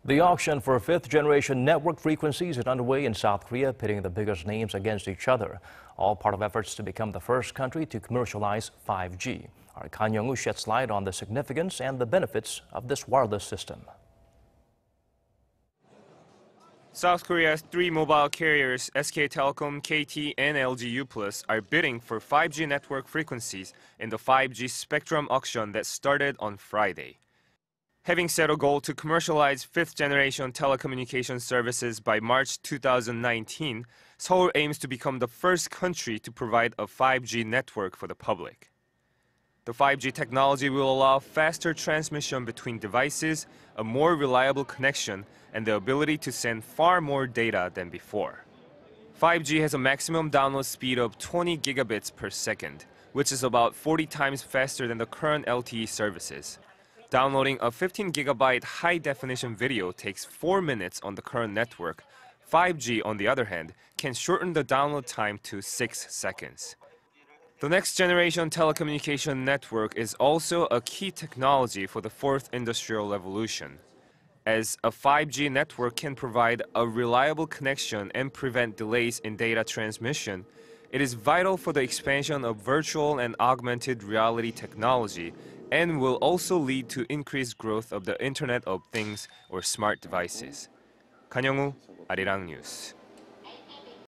The auction for fifth-generation network frequencies is underway in South Korea, pitting the biggest names against each other, all part of efforts to become the first country to commercialize 5G. Our Kan Hyeong-woo sheds light on the significance and the benefits of this wireless system. South Korea's three mobile carriers, SK Telecom, KT, and LG Uplus, are bidding for 5G network frequencies in the 5G spectrum auction that started on Friday. Having set a goal to commercialize fifth-generation telecommunication services by March 2019, Seoul aims to become the first country to provide a 5G network for the public. The 5G technology will allow faster transmission between devices, a more reliable connection, and the ability to send far more data than before. 5G has a maximum download speed of 20 gigabits per second, which is about 40 times faster than the current LTE services. Downloading a 15 gigabyte high-definition video takes 4 minutes on the current network. 5G, on the other hand, can shorten the download time to 6 seconds. The next-generation telecommunication network is also a key technology for the fourth industrial revolution. As a 5G network can provide a reliable connection and prevent delays in data transmission, it is vital for the expansion of virtual and augmented reality technology and will also lead to increased growth of the Internet of Things or smart devices. Kan Hyeong-woo, Arirang News.